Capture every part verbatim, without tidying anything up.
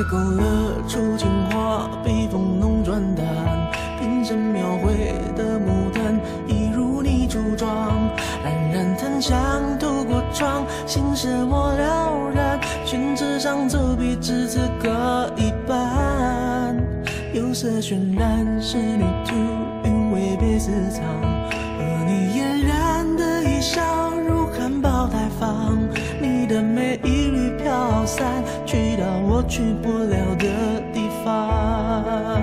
勾勒出情话，笔锋浓转淡，平生描绘的牡丹，一如你梳妆，冉冉檀香透过窗，心事我了然，宣纸上走笔至此各一半，釉色渲染仕女图，韵味被私藏，而你嫣然的一笑如含苞待放，你的美一缕飘散，去到我去不了的地方。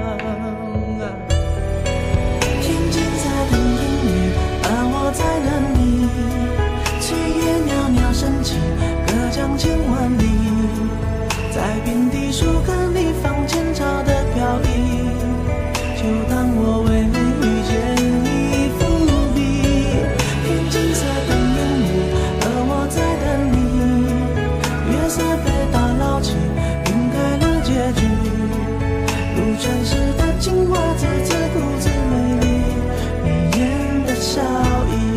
天青色等烟雨，而我在等你，炊烟袅袅升起，隔江千万里，在遍地树根里放前朝的飘逸，就当我为你遇见你伏笔。天青色等烟雨，而我在等你，月色被打捞起，晕开了结局，如传世的青花瓷，自顾自美丽，你眼的笑意。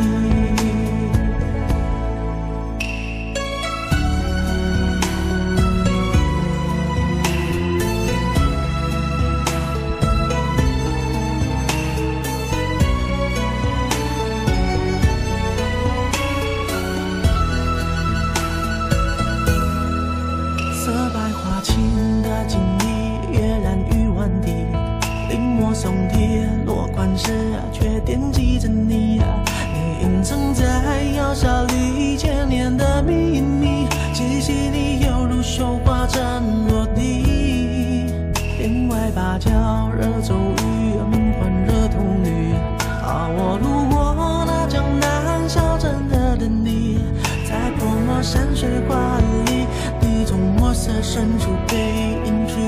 色白花青的锦衣，跃然于万底，临摹松铁落款时，却惦记着你。你隐藏在窑烧里千年的秘密，气息里犹如绣花针落地。帘外芭蕉惹骤雨，梦幻惹童女。啊，我路过那江南小镇的等你，在泼墨山水画里，你从墨色深处被隐去。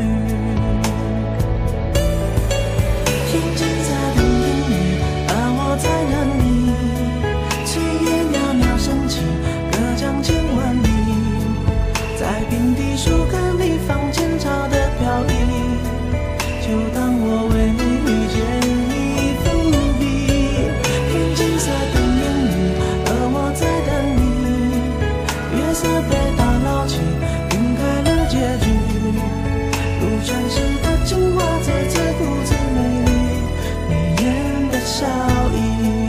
天青色等烟雨，而我在等你，炊烟袅袅升起，隔江千万里，在遍地树根里放前朝的飘逸，就当我为你遇见你伏笔。天青色等烟雨，而我在等你，月色被打捞起，晕开了结局，如传世的青花瓷，自顾自美丽，你眼的笑意。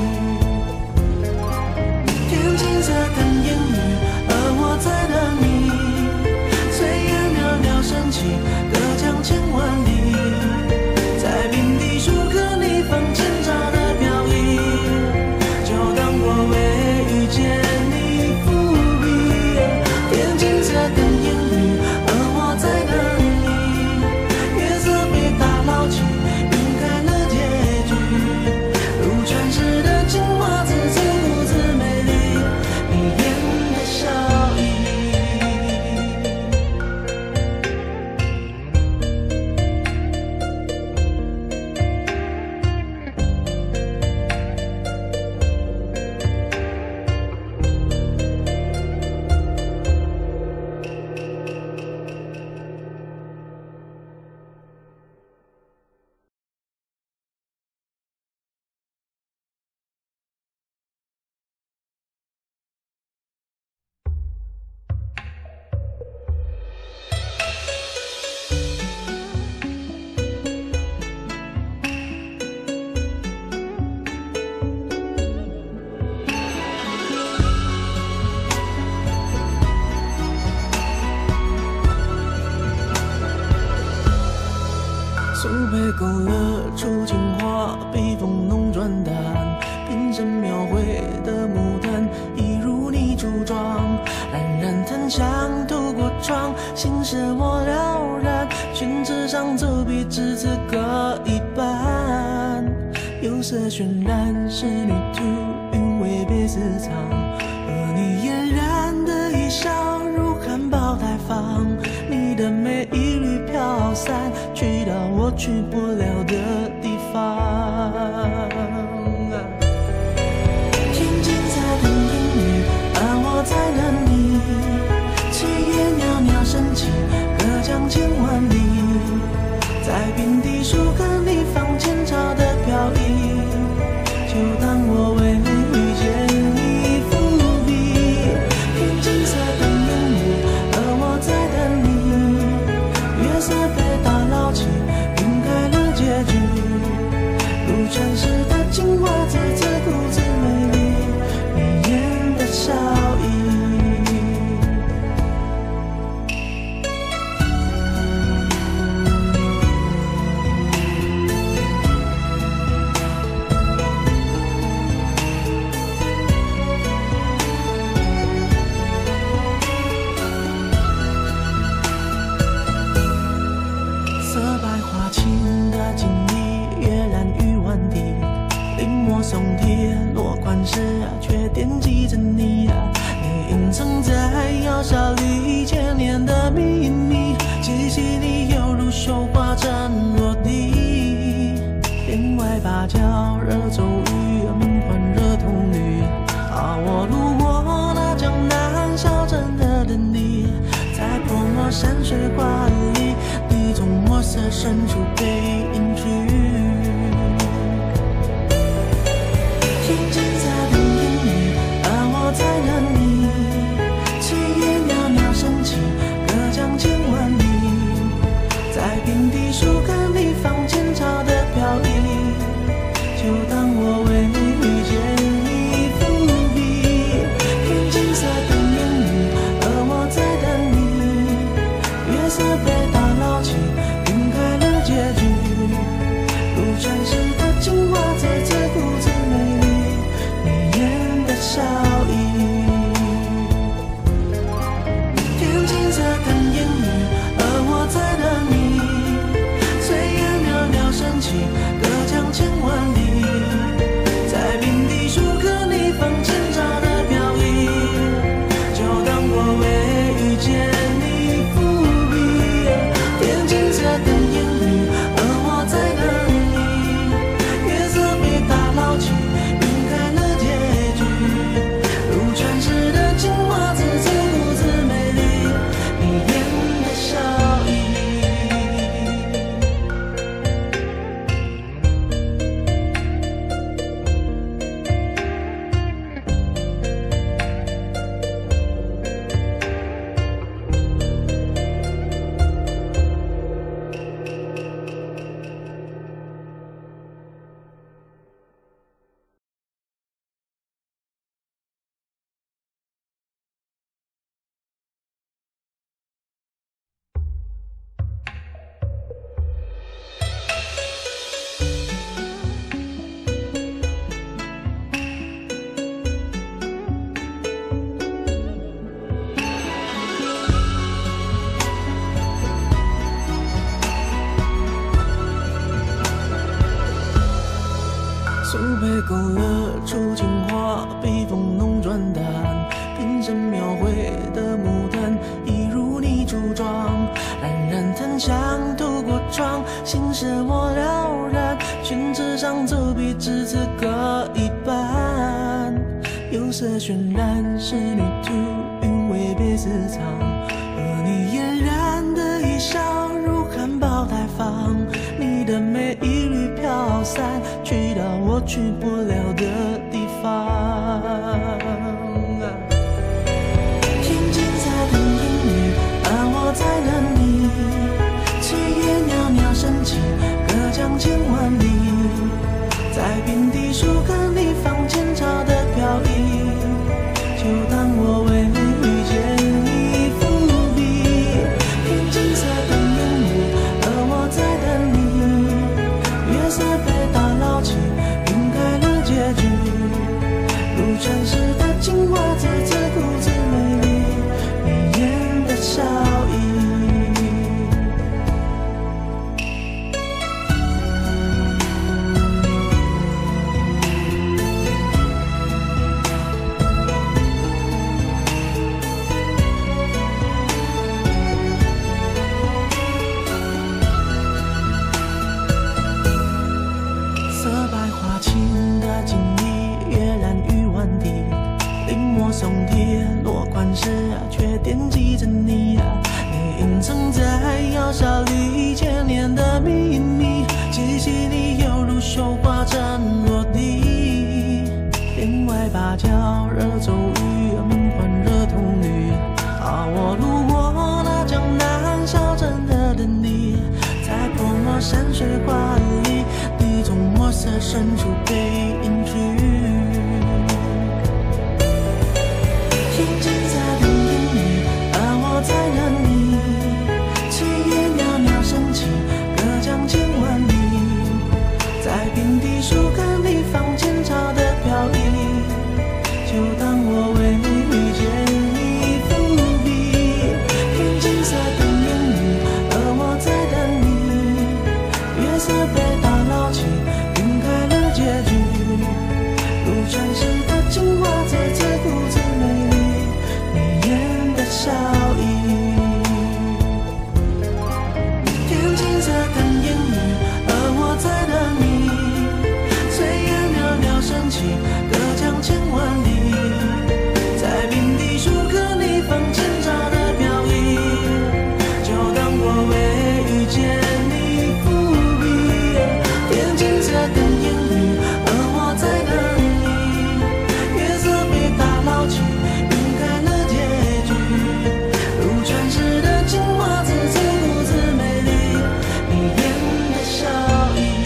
天青色等烟雨，而我在等你，炊烟袅袅升起，隔江千万里，在遍地树根里放前朝的飘逸，就当我为遇见你伏笔。天青色等烟雨，而我在等你，月色被打捞起，晕开了结局，如传世的青花瓷，自顾自美丽，你眼的笑意。素被勾勒出情话，笔锋浓转淡，平生描绘的牡丹，一如你梳妆，冉冉檀香透过窗，心事我了然，宣纸上走笔至此各一半，釉色渲染仕女图，韵味被私藏，而你嫣然的一笑如含苞待放，你的美一缕飘散，去到我去不了的地方。天青色等烟雨，而我在等你，炊烟袅袅升起，隔江千万里，在遍地树根里放前朝的飘逸，就当我为你遇见你伏笔。天青色等烟雨，而我在等你， 传世的精华，字字故字美丽，你眼的笑意。色白花青的锦衣，跃然于万地，临摹松铁落款时啊，却惦记着你啊。你隐藏在窑烧里千年的秘密，气息里犹如绣花针落地。天外芭蕉惹骤雨，梦幻惹童女。啊，我路过那江南小镇的等你，在泼墨山水画里，你从墨色深处背影去。听金色的言语，而我在等你。炊烟袅袅升起，隔江千万里。在平地树根里放前朝的飘逸，就当我为遇见你伏笔。听金色的言语，而我在等你。月色被打捞起，晕开了结局。如传世的精华，字字故字美丽，你眼的笑意。天青色的言语，而我在等你。炊烟袅袅升起，隔江千万里。在平地树根里放前朝的飘逸，就当我为遇见你伏笔。天青色的言语，而我在等你。月色被打捞起，晕开了结局。如传世的精华，字字故字美丽，你眼的笑意。苏北勾勒出情画，笔锋浓转淡，平生描绘的牡丹，一如你初妆。冉冉檀香透过窗，心事我了然。宣纸上走笔，只字各一半。釉色渲染仕女图，韵味被私藏。和你嫣然的一笑，如含苞待放。你的美一缕飘散，去到我去不了的地方。听金色的言语，而我在等你。炊烟袅袅升起，隔江千万里。在平地树根里放前朝的飘逸，就当我为遇见你伏笔。听金色的言语，而我在等你。月色被打捞起，晕开了结局。如传世的精华，字字故字美丽，你眼的笑意。色白花青的锦衣，跃然于万地。临摹松铁落款时啊，却惦记着你啊。你隐藏在窑烧里千年的秘密，气息里犹如绣花针落地。天外芭蕉惹骤雨，梦幻惹童女。啊，我路过那江南小镇的等你，在泼墨山水画里，你从墨色深深处被隐去。静静在等烟雨，而我在等你。炊烟袅袅升起，隔江千万里。在平地树根里放前朝的飘逸，就当我为遇见你伏笔。天青色等烟雨，而我在等你。月色被打捞起，晕开了结局。如传世的情话，字字故字美丽，你眼的笑意。天青色等烟雨，而我在等你。炊烟袅袅升起，隔江千万里。在平地树根里放前朝的飘逸，就当我为遇见你伏笔。天青色等烟雨，而我在等你。月色被打捞起，晕开了结局。如传世的情话，字字故字美丽，你眼的笑意。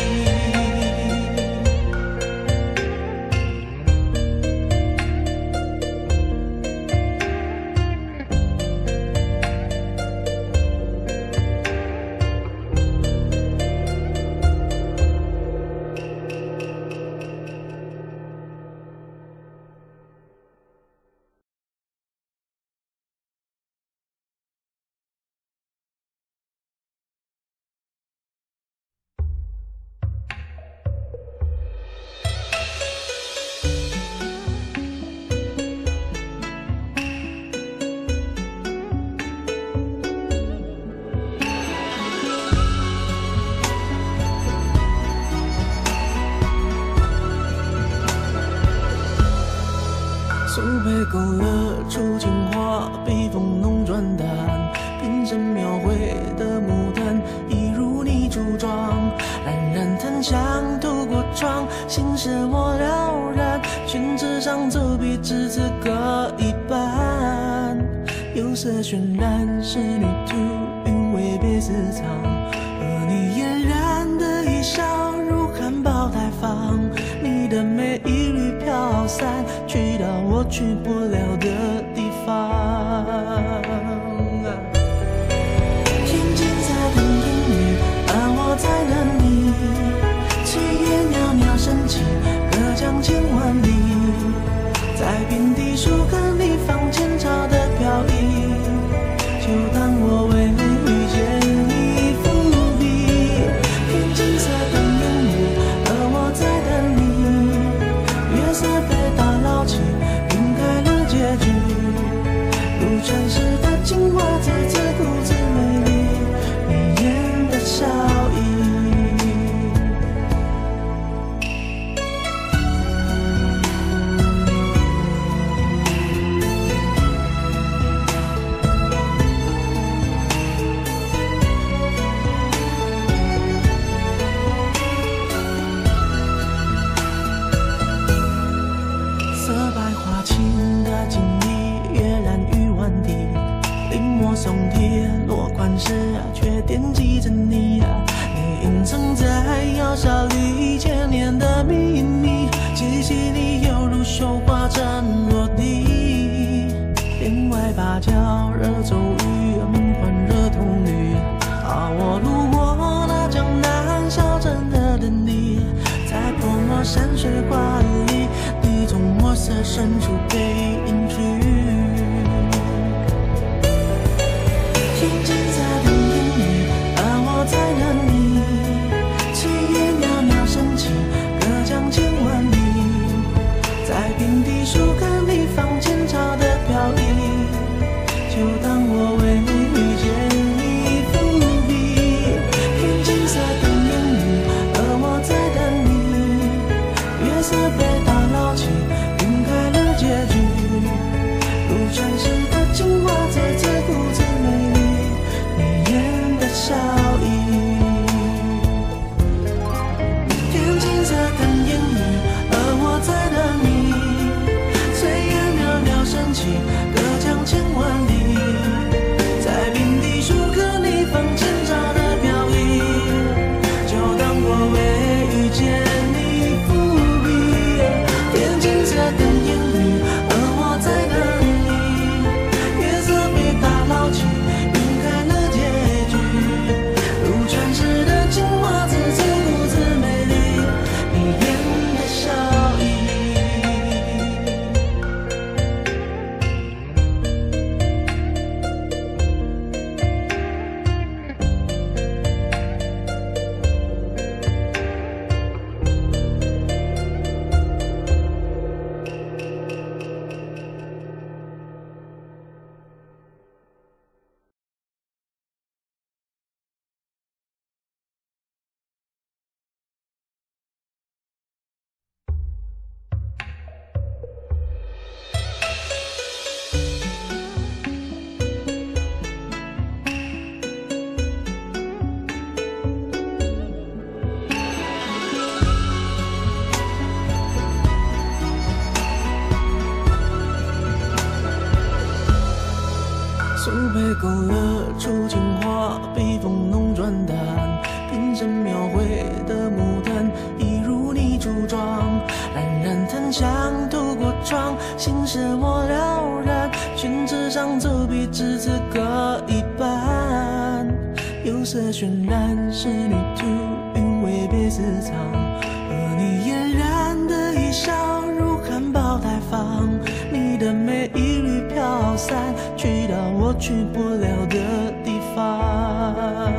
素被勾勒出情话，笔锋浓转淡，平生描绘的牡丹，一如你梳妆。冉冉檀香透过窗，心事我了然。宣纸上走笔，只字各一半。釉色渲染仕女图，韵味别私藏。而你嫣然的一笑，如含苞待放。你的美一缕飘散，去到我去不了的地方。天青在等烟雨，而我在等你。炊烟袅袅升起，隔江千万里。在平地树根里放前朝的飘逸，就当我为遇见你伏笔。天青色等烟雨，而我在等你。月色被打捞起，晕开了结局。如传世的情话，字字故字美丽，你眼的笑意。色白花青的锦衣，跃然于万地。临摹松贴落款时，却惦记着你。你隐藏在窑烧里千年的秘密，气息里犹如绣花针落地。帘外芭蕉惹骤雨，门环惹铜绿。啊，我路过那江南小镇的等你，在泼墨山水画里，你从墨色深处被隐去。天青在等烟雨，而我在等你。炊烟袅袅升起，隔江千万里。在平地树根里放前朝的飘逸，就当我为遇见你伏笔。天青色等烟雨，而我在等你。月色被打捞起，晕开了结局。如传世的情话，字字故字美丽，你眼的笑意。天青色等烟雨，而我在等你。炊烟袅袅升起，隔江千万里。在平地树根里放前朝的飘逸，就当我为遇见你被勾勒出情话，被风弄转淡，平生描绘的牡丹，一如你柱状，冉冉檀香透过窗，心事我了然，宣纸上走笔只字各一半，釉色渲染仕女图，韵味被私藏，而你嫣然的一笑如含苞待放，你的美一缕飘散，去到我去不了的地方。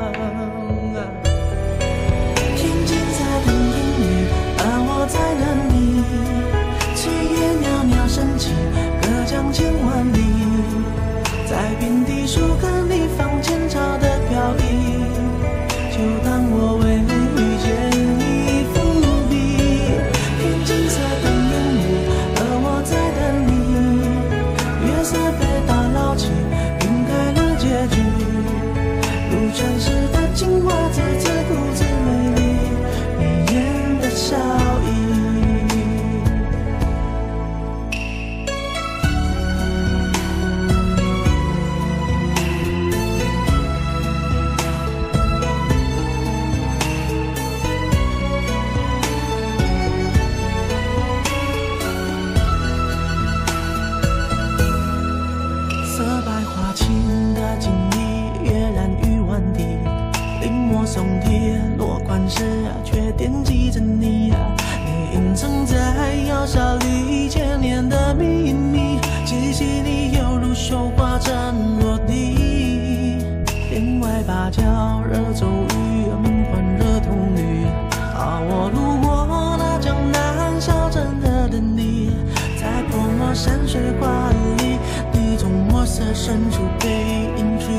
天尽在等阴雨，而我在等你。炊烟袅袅升起，隔江千万里，在遍地树根里放前朝的飘逸，就当我为你遇见你伏笔。天尽色等烟雨，而我在等你。月色被打捞起，晕开了结局，如传世的青花瓷，自顾自美丽，你眼的笑意。色白花青的锦衣，跃然于万地，临摹松铁落款时，却惦记着你。你隐藏在窑烧里千年的秘密，气息里犹如绣花针落地。帘外芭蕉惹骤雨，梦幻惹铜绿。啊，我路过那江南小镇的等你，在泼墨山水画里，你从墨色深处被隐去。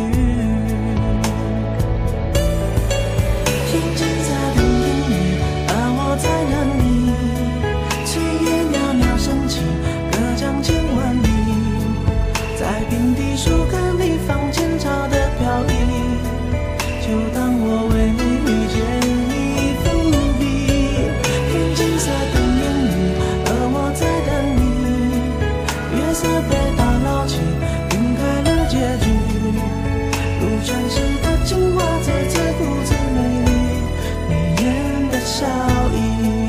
天尽在等烟雨，而我在等你。炊烟袅袅升起，隔江千万里，在遍地树根里放前朝的飘逸，就当我为你遇见你伏笔。天尽色等烟雨，而我在等你。月色被打捞起，晕开了结局，如传世的青花瓷，自顾自美丽，你眼的笑意。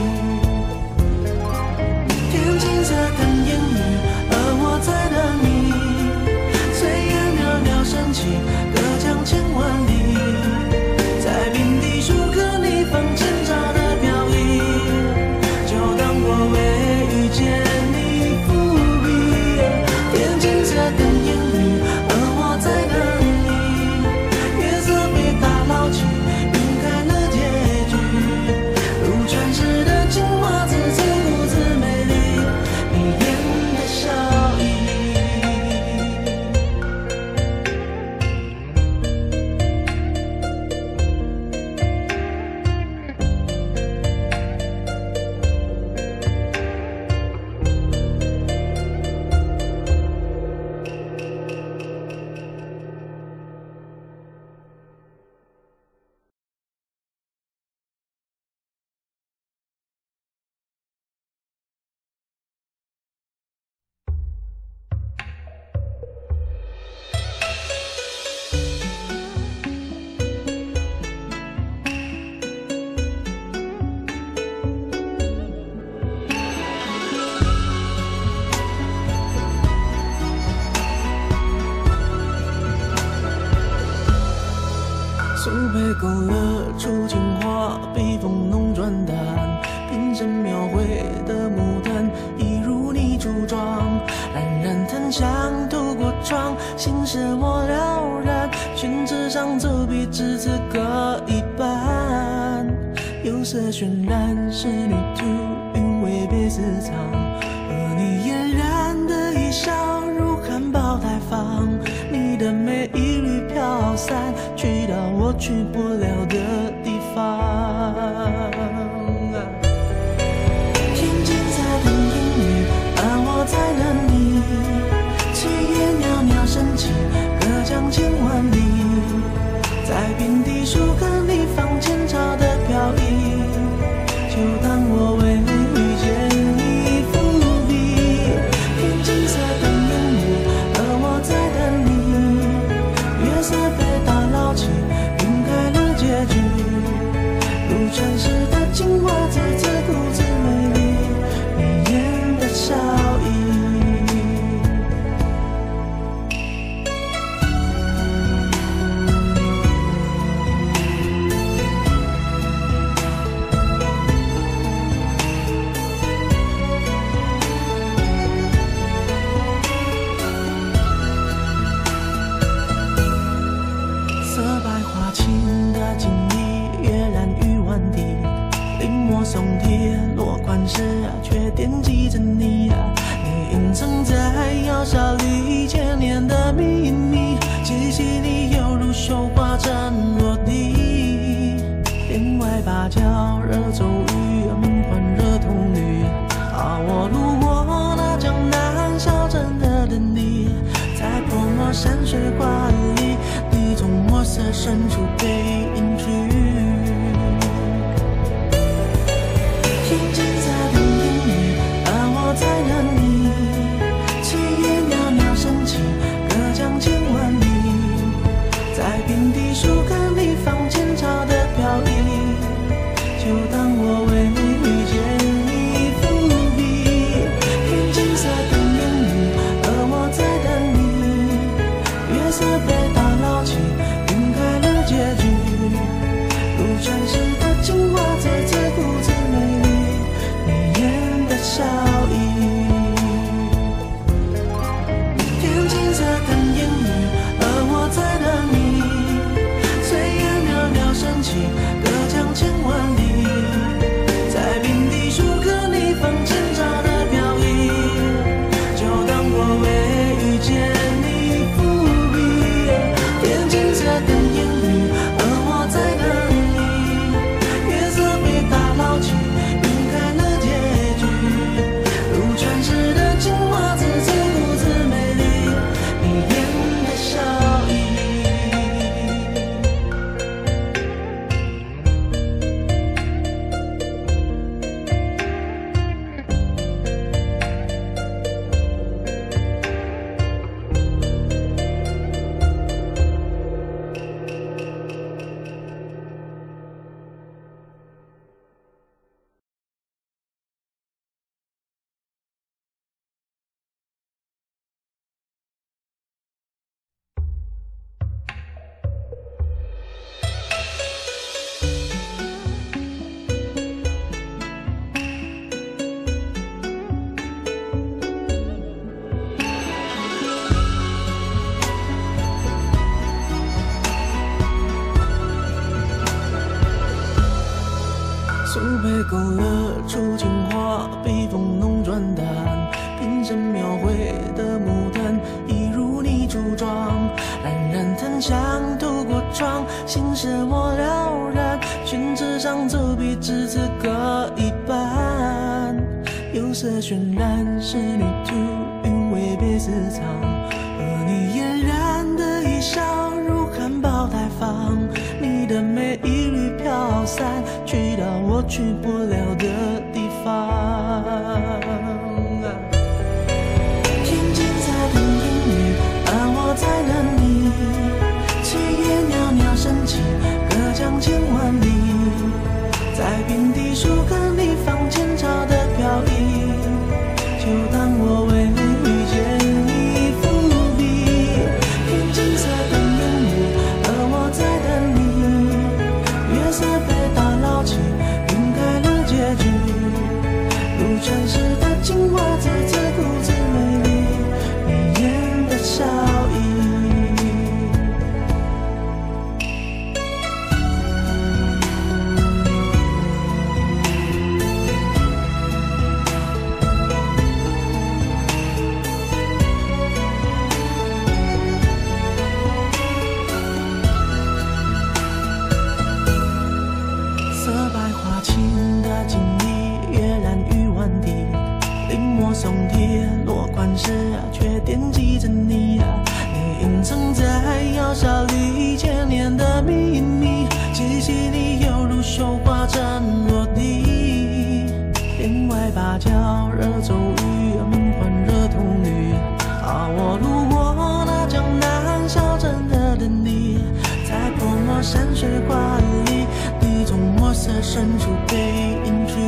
天尽色等烟雨，而我在等你。炊烟袅袅升起，隔江千万里，在遍地树根里放前朝的飘逸，就当我为遇见你伏笔。天尽色等烟雨，而我在等你。月色被打捞起，晕开了结局，如传世的青花瓷，自顾自美丽，你眼的笑意。素被勾勒出情话，被风弄转淡，平生描绘的牡丹，一如你柱状，冉冉檀香透过窗，心事我了然，宣纸上走笔只字各一半，釉色渲染仕女图，韵味被私藏，而你嫣然的一笑如含苞待放，你的美一缕飘散，去到我去不了的地方。天尽在等烟雨，而我在等你。炊烟袅袅升起，隔江千万里，在遍地树根里放前朝的飘逸，就当我为你遇见你伏笔。天尽色等烟雨，而我在等你。 惦记着你啊。你隐藏在窑烧里一千年的秘密，气息里犹如绣花针落地。天外芭蕉惹骤雨，梦幻惹童女。啊，我路过那江南小镇的等你，在泼墨山水画里，你从墨色深处被隐去。静静在等烟雨，而我在等你。炊烟袅袅升起，隔江千万里。在平地树根里放前朝的飘逸，就当我为你遇见你伏笔。天青色等烟雨，而我在等你。月色被打捞起，晕开了结局。如传世的情话，最自顾自美丽，你眼的笑意。天青色等烟雨，而我在等你。炊烟袅袅升起，隔江千万里。在平地树根里放前朝的飘逸，就当我为遇见你伏笔。天青色等烟雨，而我在等你。月色被打捞起，晕开了结局。如传世的情话，自自顾自美丽，你眼的笑意。素被勾勒出情话，笔锋浓转淡，平生描绘的牡丹，一如你柱状，冉冉檀香透过窗，心事我了然，宣纸上走笔只字各一半，釉色渲染仕女图，韵味被私藏，而你嫣然的一笑如含苞待放，你的美一缕飘散，去到我去不了的地方。天青在等烟雨，而我在等你。炊烟袅袅升起，隔江千万里。在平地树根里放前朝的飘逸，就当我为你遇见你伏笔。天青色等烟雨，而我在等你。月色被打捞起，晕开了结局。如传世的情话，自自顾自美丽，你眼的笑意。色白花青的锦衣，跃然于万地。临摹松铁落款时，却惦记着你啊。你隐藏在窑烧里一千年的秘密，气息里犹如绣花针落地。天外芭蕉惹骤雨，梦幻惹童女。啊，我路过那江南小镇的等你，在泼墨山水画里，你从墨色深处被隐去。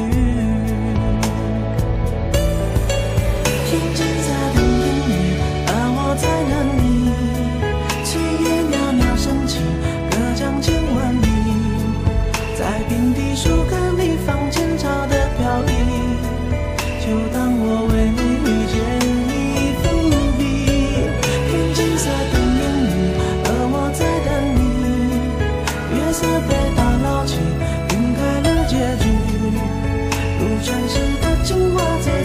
天青在等烟雨，而我在等你。炊烟袅袅升起，隔江千万里。在平地树根里放前朝的飘逸，就当我为你遇见你伏笔。天青色等烟雨，而我在等你。月色被打捞起，晕开了结局。如传世的情话，最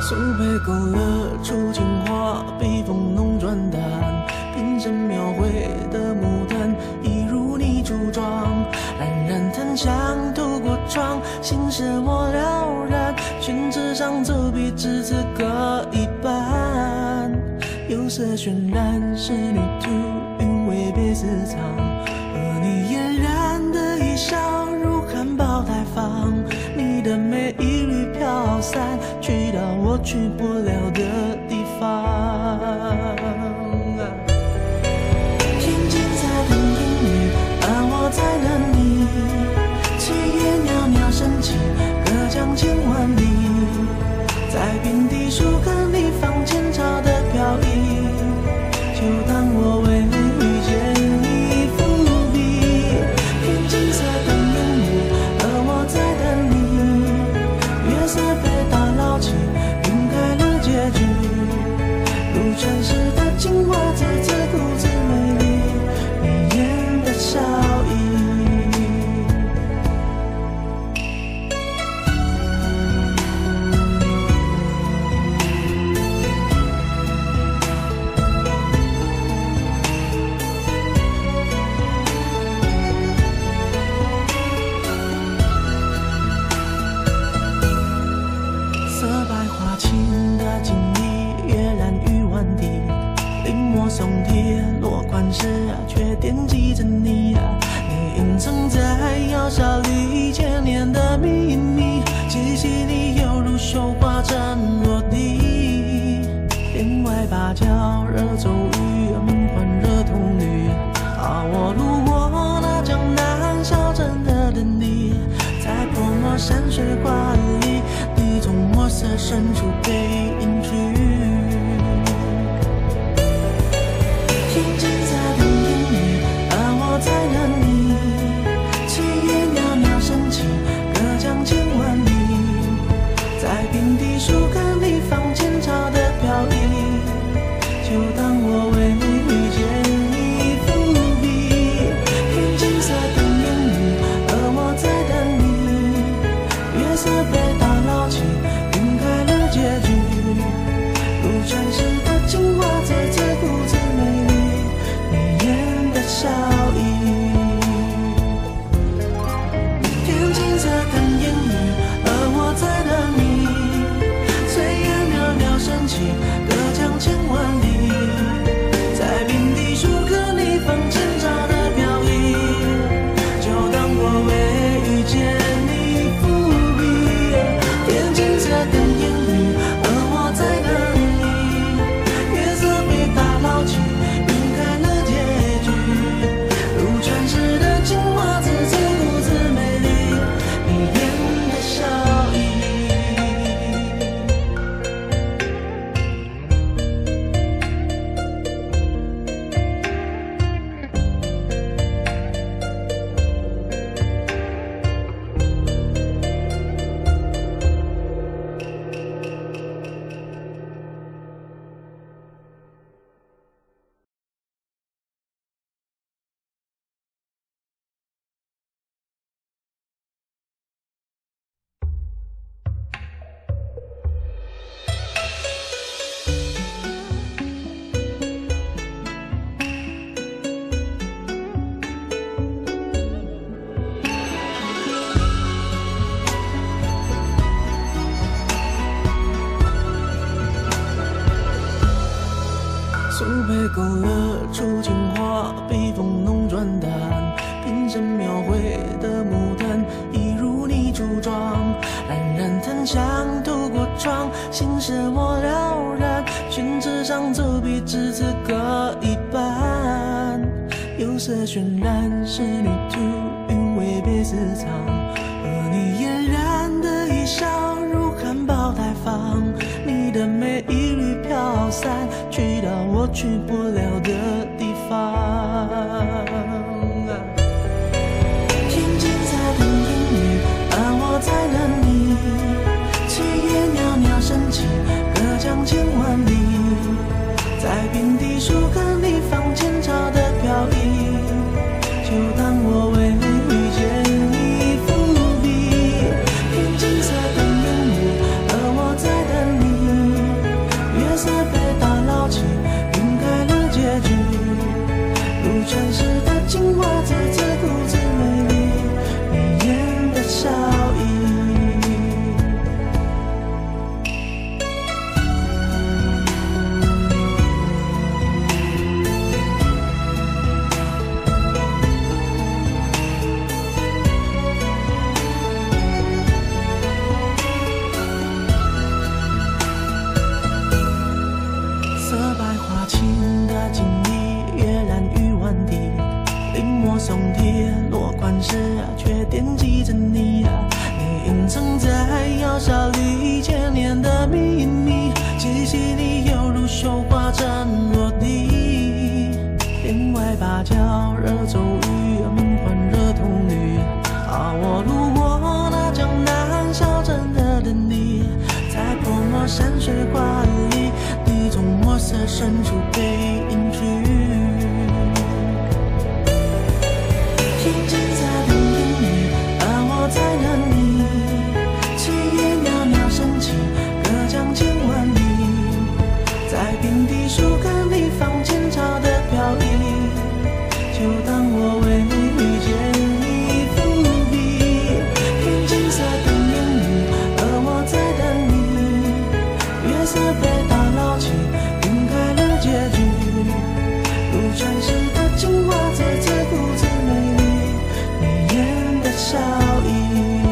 苏北勾勒出情话，笔锋浓转淡，平生描绘的牡丹，一如你柱状，冉冉檀香透过窗，心事我了然，宣纸上走笔只字各一半，釉色渲染仕女图，韵味别私藏，而你嫣然的一笑如含苞待放，你的美一缕飘散，去到我去不了的地方。天金色的烟雨，而我在等你，炊烟袅袅升起，隔江千万里，在平地树根里放前朝的飘逸，就当我为遇见你伏笔。天金色的烟雨，而我在等你，月色被打捞起，晕开了结局，如传世的情话，字字故字美丽，你眼的笑意。色白花青的锦衣，跃然于万地，临摹松铁落款时啊，却惦记着你啊。你隐藏在窑烧里千年的秘密，气息里犹如绣花针落地。帘外芭蕉惹骤雨，门环惹铜绿。啊，我路过那江南小镇的等你，在泼墨山水画里，你从墨色深处被隐去。天金色的烟雨，而我在等你，炊烟袅袅升起，隔江千万里，在平地树根里放前朝的飘逸，就当我为遇见你伏笔。天金色的烟雨，而我在等你，月色被打捞起，晕开了结局，如传世的情话，字字故字美丽，你眼的笑意。天金色的烟雨，而我在等你，炊烟袅袅升起，隔江千万里，在平地树根里放前朝的飘逸，就当我为遇见你伏笔。天金色的烟雨，而我在等你，月色被打捞起，晕开了结局，如传世的情话，字字故字美丽，你眼的笑意。苏北勾勒出情话，笔锋浓转淡，平生描绘的牡丹，一如你柱状，冉冉檀香透过窗，心事我了然，宣纸上走笔只字各一半，釉色渲染仕女图，韵味别私藏，而你嫣然的一笑如含苞待放，你的美一缕飘散，去到我去不了的地方。天金色的烟雨，而我在等你，炊烟袅袅升起，隔江千万里，在平地树根里放前朝的飘逸，就当我为遇见你伏笔。天金色的烟雨，而我在等你， 惦记着你啊。你隐藏在窑烧里千年的秘密，气息里犹如绣花针落地。天外芭蕉惹骤雨，梦幻惹童女。啊，我路过那江南小镇的等你，在泼墨山水画里，你从墨色深处被隐去。听金色的言语，而我在等你。炊烟袅袅升起，隔江千万里。在平地树根里放前朝的飘逸，就当我为遇见你伏笔。听金色的言语，而我在等你。月色被打捞起，晕开了结局。如传世的精华，在这故自美丽。你眼的笑意，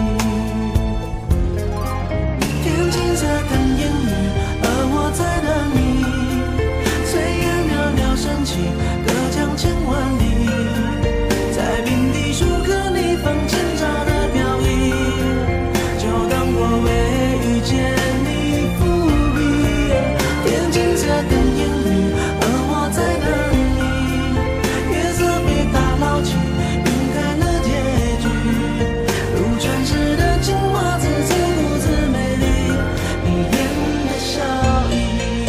天青色的言语，而我在等你。炊烟袅袅升起，隔江千万里。在平地树根里放前朝的飘逸，就当我为遇见你伏笔。天青色的言语，而我在等你。月色被打捞起，晕开了结局。如传世的精华，自自顾自美丽，你眼的笑意。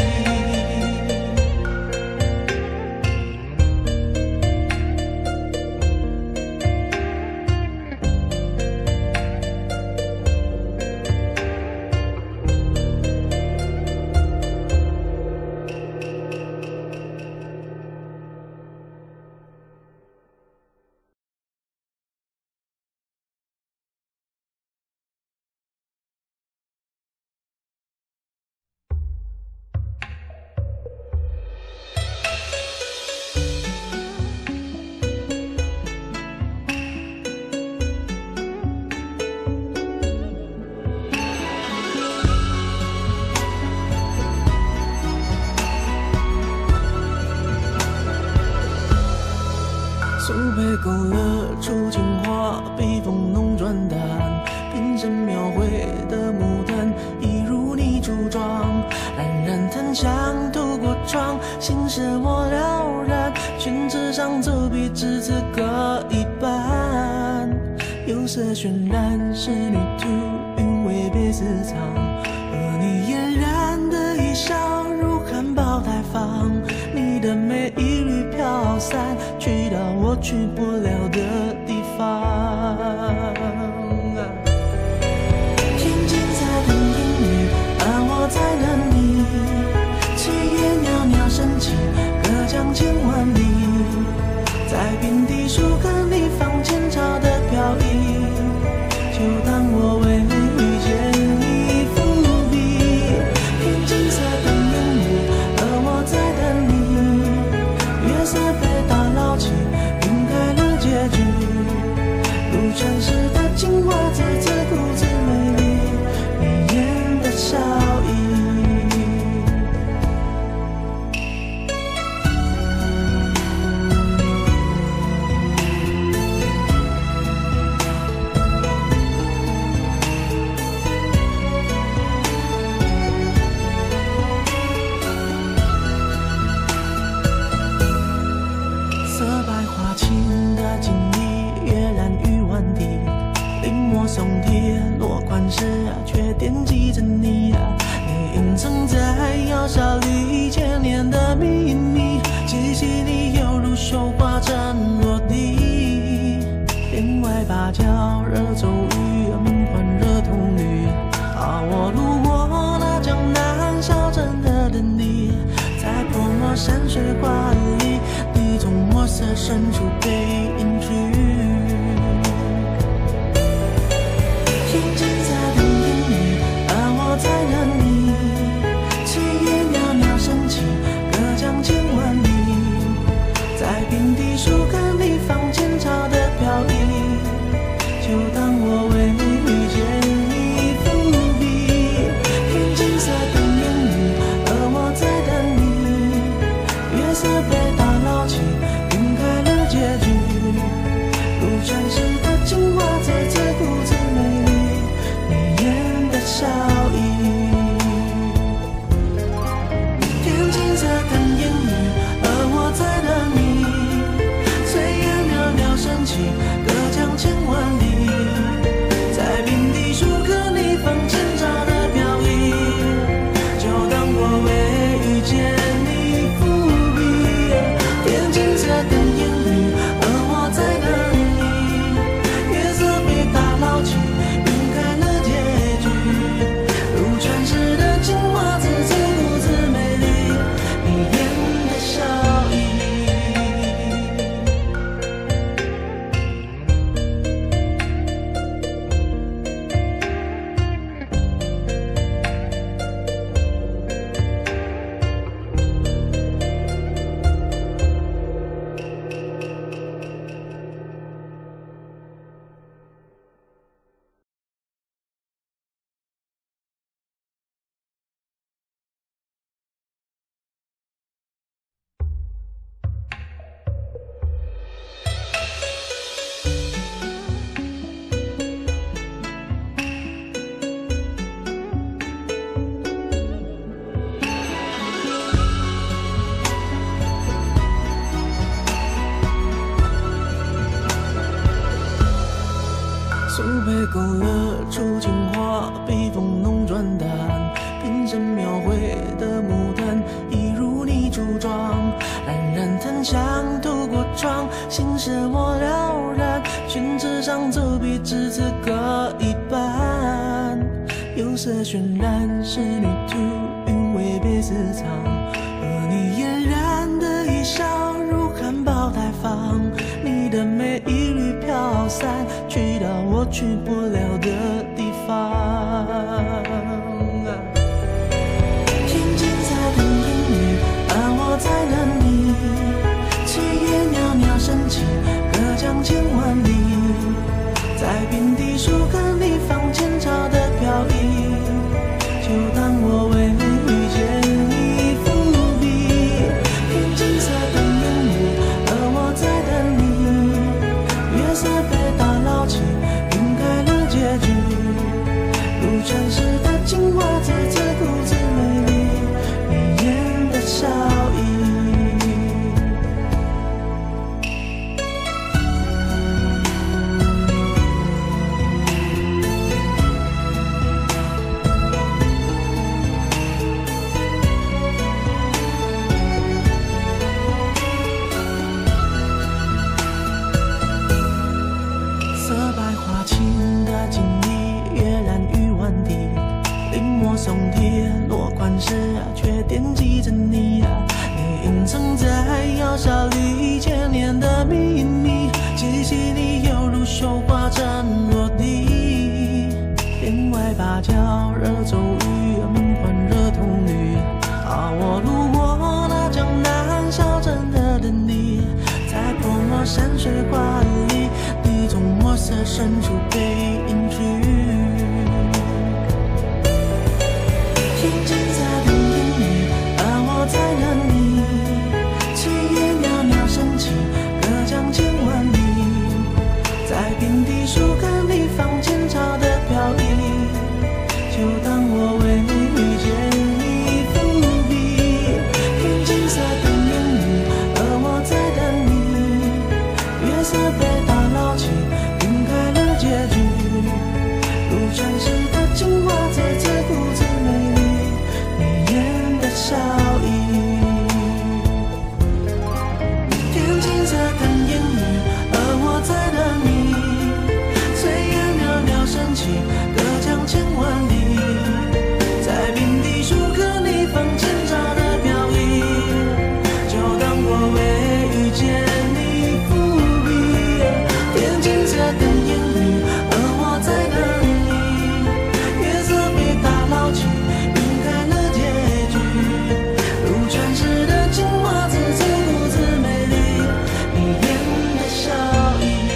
素被勾勒出情话，笔锋浓转淡，平生描绘的牡丹，一如你梳妆。冉冉檀香透过窗，心事我了然。宣纸上走笔，只字各一半。釉色渲染，仕女图，韵味被私藏。而你嫣然的一笑，如含苞待放。你的美一缕飘散，去到我去不了的地方。听金色的言语，而我在等你。炊烟袅袅升起，隔江千万里。在平地树根里放前朝的飘逸，就当我为遇见你伏笔。听金色的言语，而我在等你。月色被打捞起，晕开了结局。如传世的精华，在这故自美丽，你眼的笑意。色白花青的锦衣，跃然于万地。临摹松铁落款时，却惦记着你啊。你隐藏在窑烧里千年的秘密，气息里犹如绣花针落地。天外芭蕉惹骤雨，梦幻惹童女。啊，我路过那江南小镇的等你，在泼墨山水画里，你从墨色深处被隐去。听金色的言语，而我在等你。炊烟袅袅升起，隔江千万里。在平地树根里放前朝的飘逸，就当我为遇见你伏笔。听金色的言语，而我在等你。月色被打捞起，晕开了结局。 柱状，冉冉檀香透过窗，心事我了然，宣纸上走笔只字各一半。有色渲染是旅途，韵味被私藏，而你嫣然的一笑如含苞待放，你的美一缕飘散，去到我去不了的地方。天尽在等烟雨，而我在等你。炊烟袅袅升起，隔江千万里，在平地树根里放前朝的飘逸。就当我为你遇见你伏笔，天金色等烟雨，而我在等你。月色被打捞起，晕开了结局。如传世的精华，字字故字美丽，你眼的笑意。松铁落款时啊，却惦记着你啊。你隐藏在窑烧里千年的秘密，气息里犹如绣花针落地。天外芭蕉惹骤雨，梦幻惹童女。啊，我路过那江南小镇的等你，在泼墨山水画里，你从墨色深处被隐去。天尽在等烟雨，而我在等你。炊烟袅袅升起，隔江千万里，在平地树根里放前朝的飘逸。就当我为你遇见你伏笔，天尽色等烟雨，而我在等你。月色被打捞起，晕开了结局。如传世的精华，字字故字美丽。笑意，天金色等烟雨，而我在等你。炊烟袅袅升起，隔江千万里，在平地树根里放前朝的飘逸。就当我为遇见你伏笔，天金色等烟雨，而我在等你。月色被打捞起，晕开了结局。传世的精华，字字故字美丽，你眼的笑意。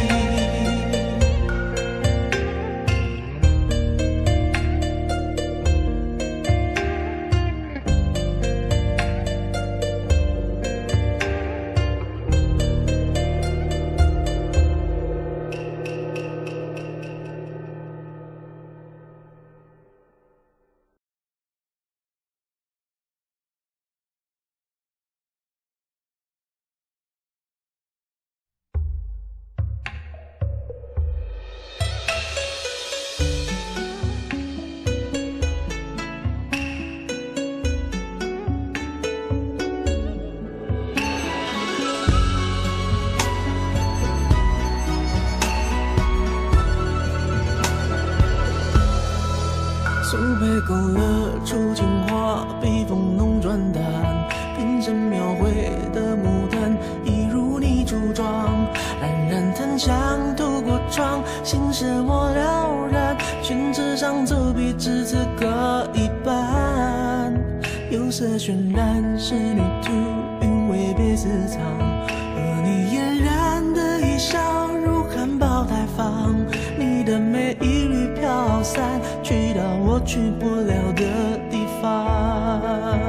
素被勾勒出情话，笔锋浓转淡，平生描绘的牡丹，一如你柱状，冉冉檀香透过窗，心事我了然，宣纸上走笔只字各一半。有色渲染是旅途，韵味被私藏，而你嫣然的一笑如含苞待放，你的美一缕飘散，去到我去不了的地方。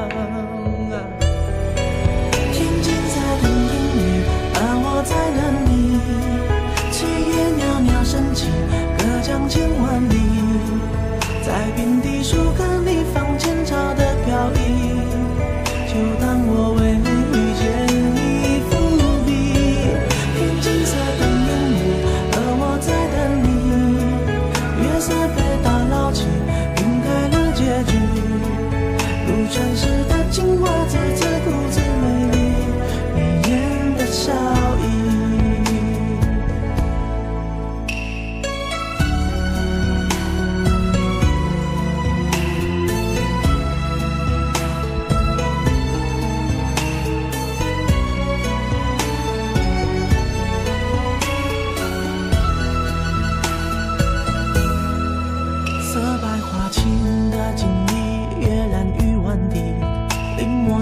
天尽在等烟雨，而我在等你。炊烟袅袅升起，隔江千万里，在平地树根里放前朝的飘逸。就当我为你遇见你伏笔，天尽色等烟雨，而我在等你。月色被打捞起，晕开了结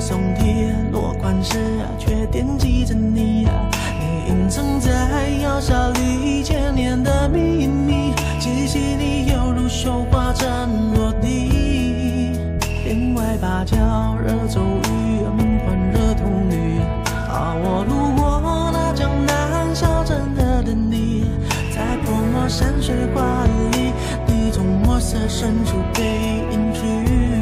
送铁，落款时却惦记着你。你隐藏在窑烧里千年的秘密，气息里犹如绣花针落地。天外芭蕉惹骤雨，梦幻惹童女。啊，我路过那江南小镇的等你，在泼墨山水画里，你从墨色深处被隐去。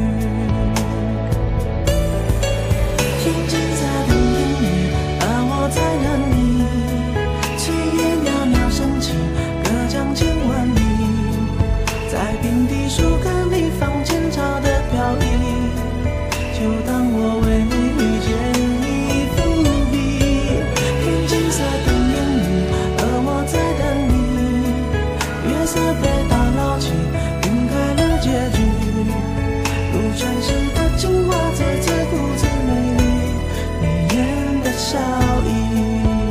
听金色的言语，而我在等你。炊烟袅袅升起，隔江千万里，在平地树根里放前朝的飘逸。就当我为遇见你伏笔，听金色的言语，而我在等你。月色被打捞起，晕开了结局，如传世的精华在自顾自美丽，你眼的笑意。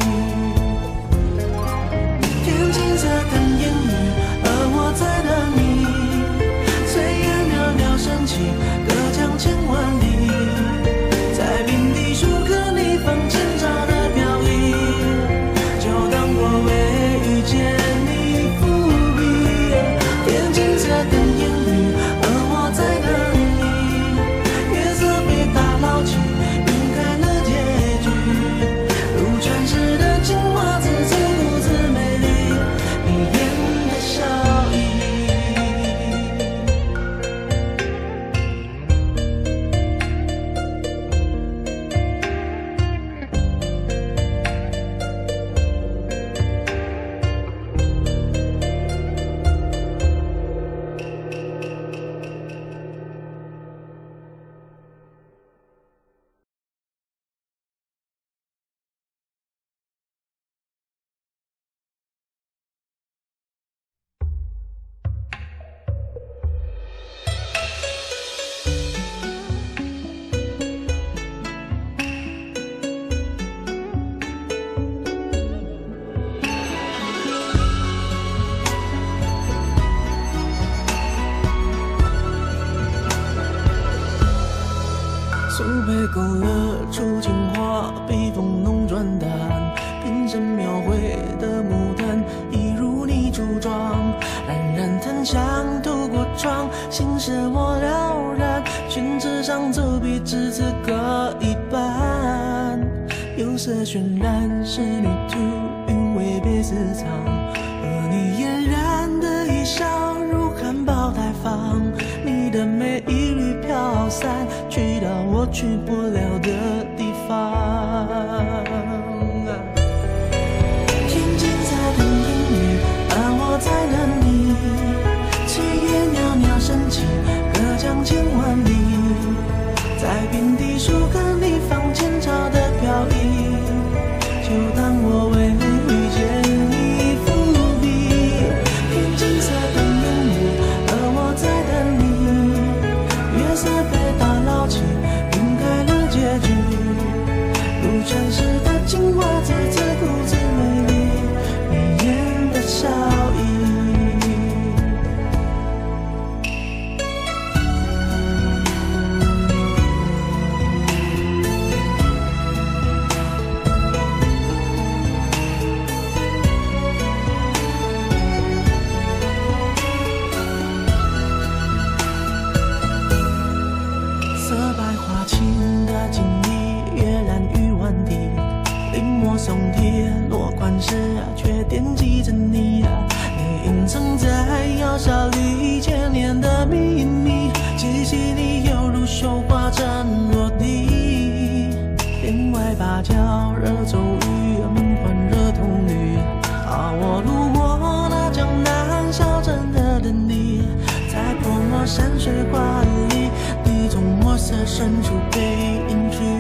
听金色的言语，而我在等你。炊烟袅袅升起，隔江千万里。在平地树根里放前朝的飘逸，就当我为遇见你伏笔。天金色的言语，而我在等你。月色被打捞起，晕开了结局，如传世的精华自自顾自美丽，你眼的笑意。苏北勾勒出情话，笔锋浓转淡，平生描绘的牡丹，一如你柱状，冉冉檀香透过窗，心事我了然，宣纸上走笔只字各一半，釉色渲染仕女图，韵味被私藏，而你嫣然的一笑如含苞待放，你的美一缕飘散，去到我去不了的地方。听金色的言语，而我在等你。炊烟袅袅升起，隔江千万里，在平地树根里放前朝的飘逸，就当我为遇见你伏笔。听金色的言语，而我在等你。月色被打捞起，晕开了结局，如传世的精华在自顾自美丽，你眼的笑意。色白花青的锦衣，跃然于万地，临摹送铁，落款时却惦记着你。你隐藏在窑烧里千年的秘密，气息里犹如绣花针落地。天外芭蕉惹骤雨，梦幻惹童女。啊，我路过那江南小镇的等你，在泼墨山水画里，你从墨色深处被隐去。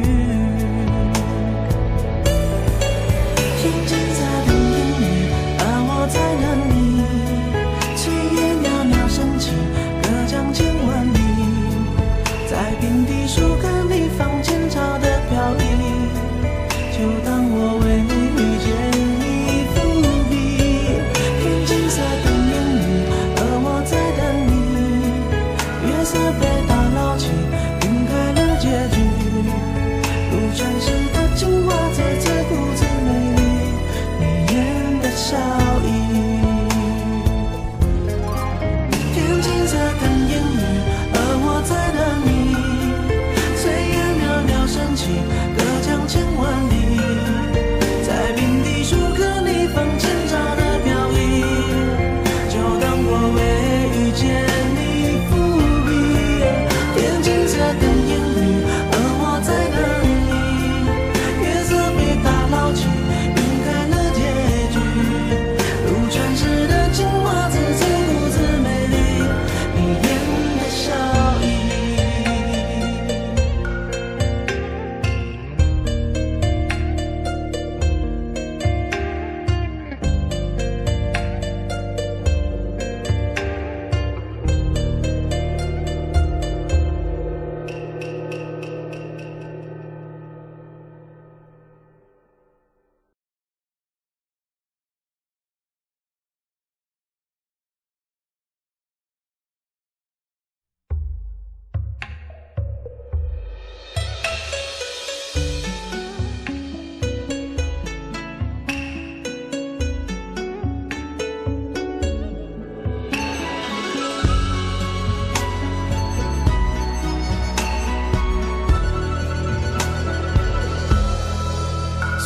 听金色的言语，而我在等你。炊烟袅袅升起，隔江千万里，在平地树根里放前朝的飘逸，就当我为遇见你伏笔。听金色的言语，而我在等你。月色被打捞起，晕开了结局，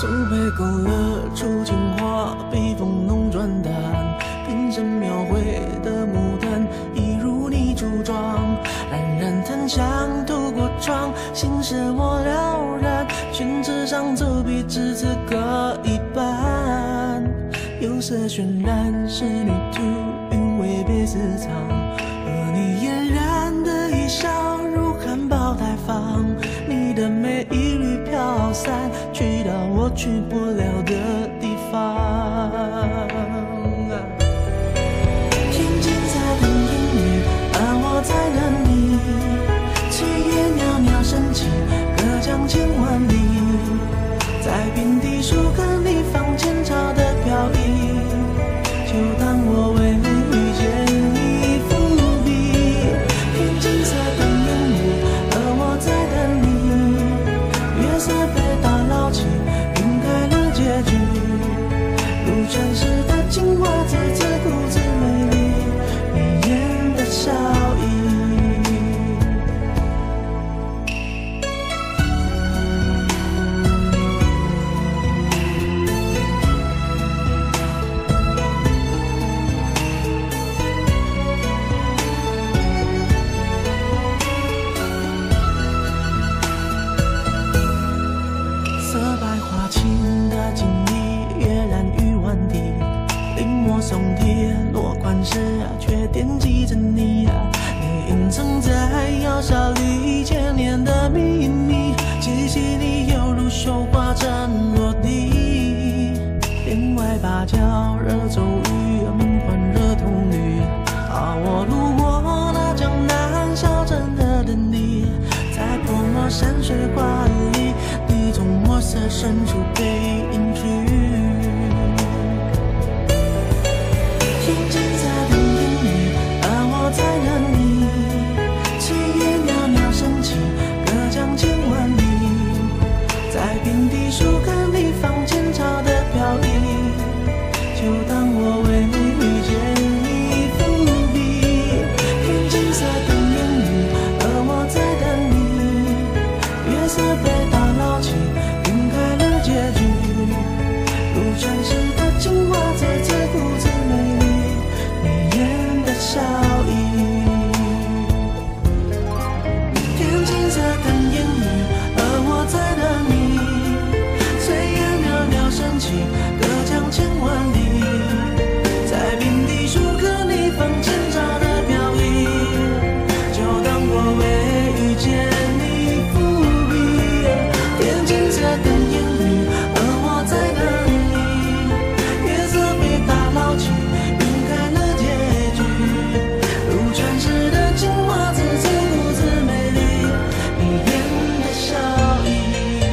苏北勾勒出情话，笔锋浓转淡，平生描绘的牡丹，一如你柱状，冉冉檀香透过窗，心事我了然，宣纸上走笔至此各一半，釉色渲染仕女图，韵味别私藏，而你嫣然的一笑如含苞待放，你的美一缕飘散，去到我去不了的地方。天青色等烟雨，而我在等你。炊烟袅袅升起，隔江千万里。在平地书刊里放前朝的飘逸，就当我为你遇见你伏笔。天青色等烟雨，而我在等你。月色被打捞起，晕开了结局。如传世的情话，字字故字美丽，眉眼的笑意。色白花青的锦衣，跃然于万底。临摹松贴落款时啊，却惦记着你啊。你隐藏在窑烧里千年的秘密，气息里犹如绣花针落地。帘外芭蕉惹骤雨，门环惹铜绿。啊，我路过那江南小镇的等你，在泼墨山水画里，你从墨色深处被隐去。天青色等烟雨，而我在等你。炊烟袅袅升起，隔江千万里。在平地书刊里放前朝的飘逸，就当我为你遇见你伏笔。天青色等烟雨，而我在等你。月色被打捞起，晕开了结局。如传世的情话，字字故字美丽，眉眼的笑意。天青色等烟雨，而我在等你。炊烟袅袅升起，隔江千万里。在平地书刊里放前朝的飘逸，就当我为遇见你伏笔。天青色等烟雨，而我在等你。月色被打捞起，晕开了结局。如传世的情话，字字故字美丽，眉眼的笑意。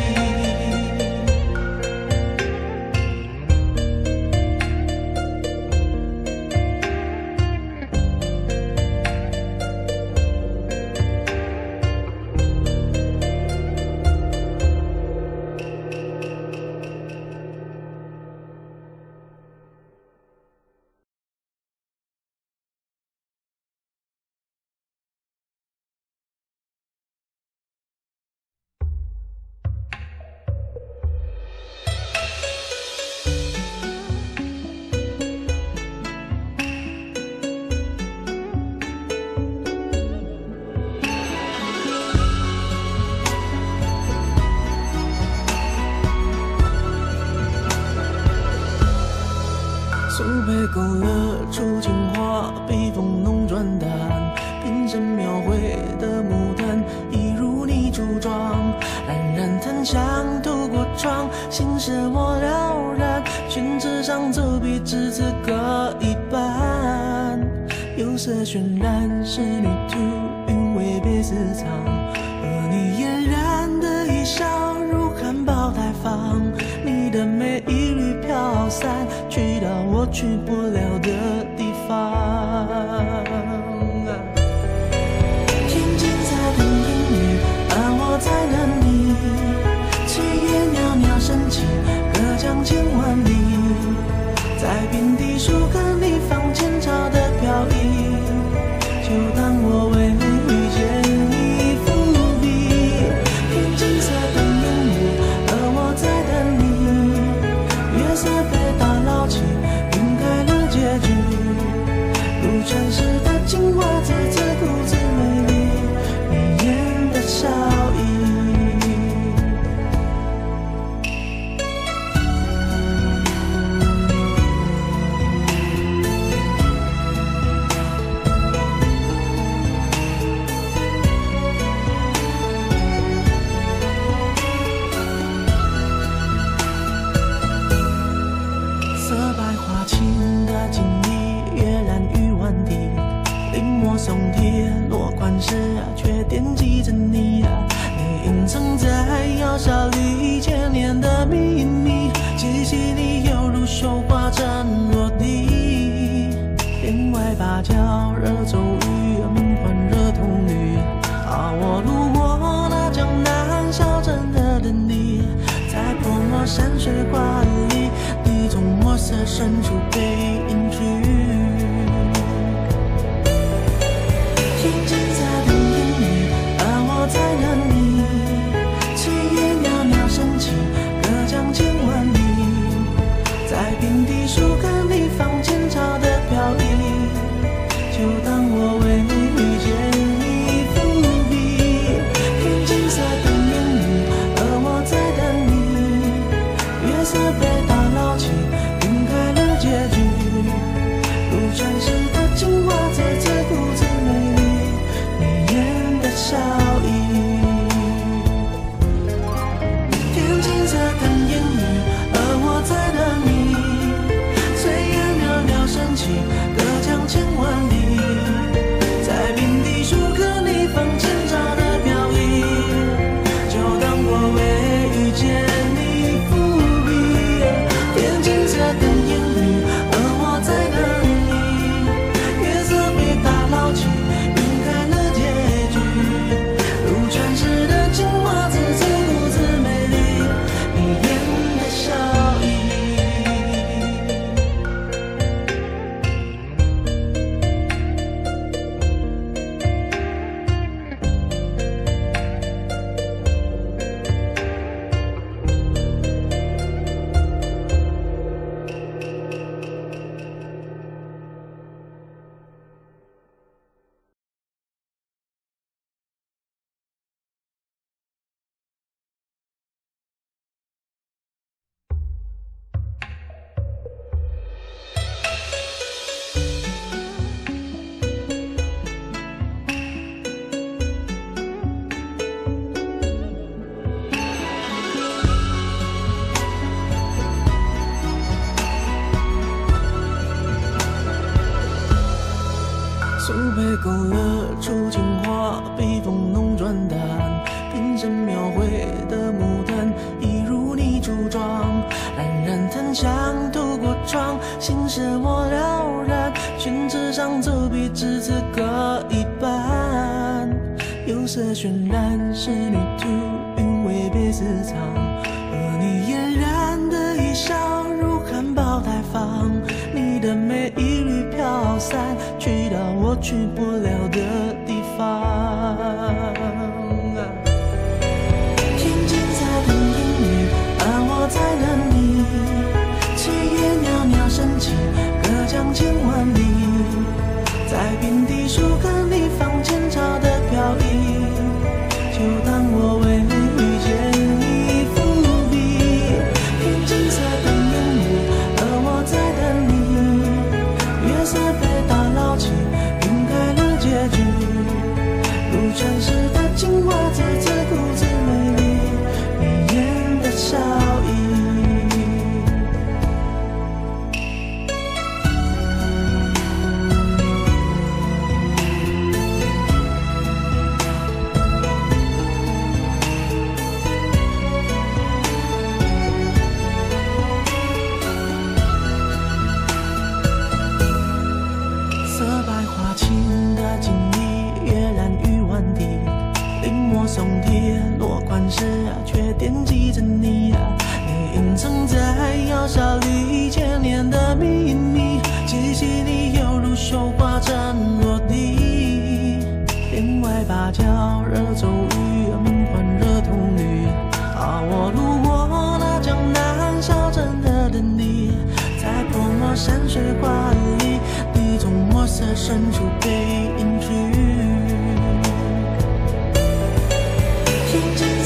苏北勾勒出情话，笔锋浓转淡，平生描绘的牡丹，一如你柱状，冉冉檀香透过窗，心事我了然，宣纸上走笔至此各一半，釉色渲染仕女图，韵味别私藏，而你嫣然的一笑如含苞待放，你的美一缕飘散，去到我去不了的地方。天青色等烟雨，而我在等你。炊烟袅袅升起，隔江千万里。在平地书刊里放前朝的飘逸，就当我为你遇见你伏笔。天青色等烟雨，而我在等你。 笑意。色白花青的锦衣，跃然于碗底，临摹松铁，落款时却惦记着你。你隐藏在窑烧里千年的秘密，气息里犹如绣花针落地。天外芭蕉惹骤雨，梦幻惹童女。啊，我路过那江南小镇的等你，在泼墨山水画里，你从墨色深处被隐去。听金色的言语，而我在等你。炊烟袅袅升起，隔江千万里，在平地树根里放前朝的飘逸。就当我为遇见你伏笔，听金色的言语，而我在等你。月色被打捞起，晕开了结局，如传世的精华在自顾自美丽，你眼的笑意。天青色的言语，而我在等你。炊烟袅袅升起，隔江千万里，在平地树根里放前朝的飘逸。就当我为遇见你伏笔，天青色的言语，而我在等你。月色被打捞起，晕开了结局，如传世的精华自自顾自美丽，你眼的笑意。苏北勾勒出情话，笔锋浓转淡，平生描绘的牡丹，一如你朱妆。冉冉檀香透过窗，心事我了然。宣纸上走笔，只字各一半。釉色渲染仕女图，韵味被私藏。而你嫣然的一笑，如含苞待放。你的美一缕飘散，去到我去不了的地方。听金色的言语，而我在等你。炊烟袅袅升起，隔江千万里，在平地树根里放前朝的飘逸。就当我为遇见你伏笔，听金色的言语，而我在等你。月色被打捞起，晕开了结局，如传世的精华在自顾自美丽，你眼的笑意。色白花青的锦衣，跃然于碗底，临摹松铁，落款时却惦记着你。你隐藏在窑烧里千年的秘密，气息里犹如绣花针落地。天外芭蕉惹骤雨，梦幻惹童女。啊，我路过那江南小镇的等你，在泼墨山水画里，你从墨色深处被隐去。 心静